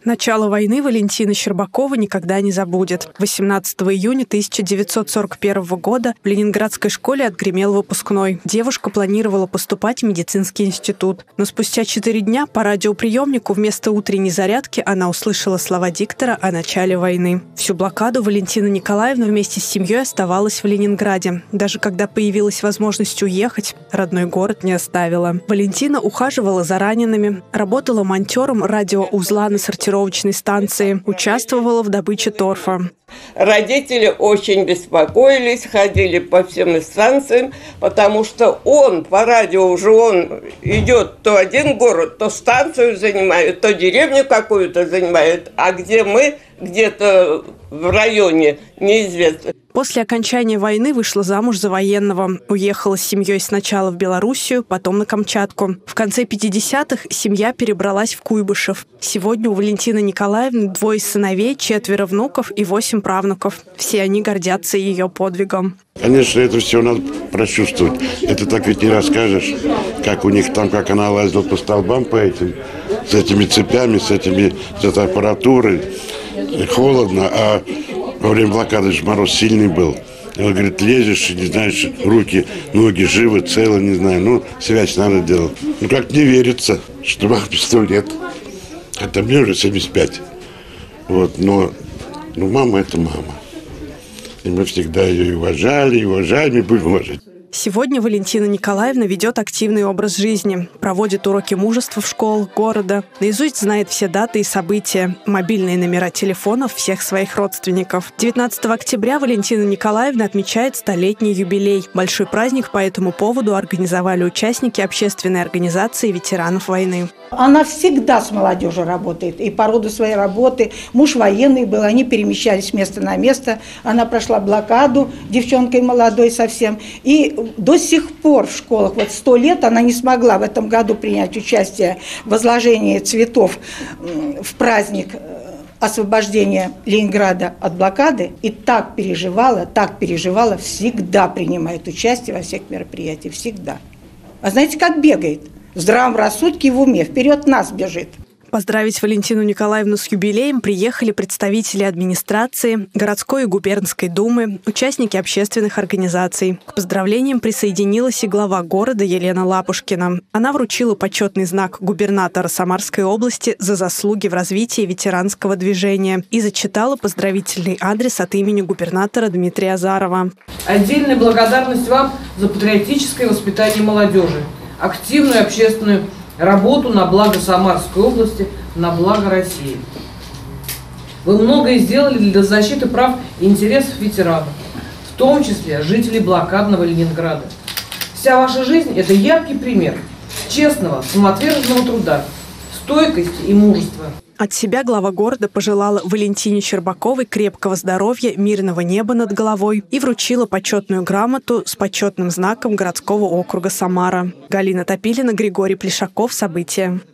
Начало войны Валентина Щербакова никогда не забудет. 18 июня 1941 года в Ленинградской школе отгремел выпускной. Девушка планировала поступать в медицинский институт. Но спустя 4 дня по радиоприемнику вместо утренней зарядки она услышала слова диктора о начале войны. Всю блокаду Валентина Николаевна вместе с семьей оставалась в Ленинграде. Даже когда появилась возможность уехать, родной город не оставила. Валентина ухаживала за ранеными, работала монтёром радиоузла на сортировочной станции, участвовала в добыче торфа. Родители очень беспокоились, ходили по всем станциям, потому что он по радио уже идет то один город, то станцию занимает, то деревню какую-то занимает, а где мы, где-то в районе, неизвестно. После окончания войны вышла замуж за военного. Уехала с семьей сначала в Белоруссию, потом на Камчатку. В конце 50-х семья перебралась в Куйбышев. Сегодня у Валентины Николаевны 2 сыновей, 4 внуков и 8 правнуков. Все они гордятся ее подвигом. Конечно, это все надо прочувствовать. Это так ведь не расскажешь, как у них там, как она лазила по столбам по этим, с этими цепями, с этой аппаратурой. Холодно, а во время блокады же мороз сильный был. Он говорит, лезешь и не знаешь, руки, ноги живы, целы, не знаю. Связь надо делать. Как не верится, что вам 100 лет. Это мне уже 75. Но мама – это мама. И мы всегда ее уважали, и уважаем, и будем уважать. Сегодня Валентина Николаевна ведет активный образ жизни, проводит уроки мужества в школах города, наизусть знает все даты и события, мобильные номера телефонов всех своих родственников. 19 октября Валентина Николаевна отмечает 100-летний юбилей. Большой праздник по этому поводу организовали участники общественной организации ветеранов войны. Она всегда с молодежью работает, и по роду своей работы. Муж военный был, они перемещались с места на место. Она прошла блокаду, девчонкой молодой совсем. И до сих пор в школах, 100 лет, она не смогла в этом году принять участие в возложении цветов в праздник освобождения Ленинграда от блокады. И так переживала, всегда принимает участие во всех мероприятиях, всегда. А знаете, как бегает? В здравом рассудке и в уме. Вперед нас бежит. Поздравить Валентину Николаевну с юбилеем приехали представители администрации, городской и губернской думы, участники общественных организаций. К поздравлениям присоединилась и глава города Елена Лапушкина. Она вручила почетный знак губернатора Самарской области за заслуги в развитии ветеранского движения и зачитала поздравительный адрес от имени губернатора Дмитрия Азарова. Отдельная благодарность вам за патриотическое воспитание молодежи, активную общественную работу на благо Самарской области, на благо России. Вы многое сделали для защиты прав и интересов ветеранов, в том числе жителей блокадного Ленинграда. Вся ваша жизнь – это яркий пример честного, самоотверженного труда, стойкости и мужества. От себя глава города пожелала Валентине Щербаковой крепкого здоровья, мирного неба над головой и вручила почетную грамоту с почетным знаком городского округа Самара. Галина Топилина, Григорий Плешаков. События.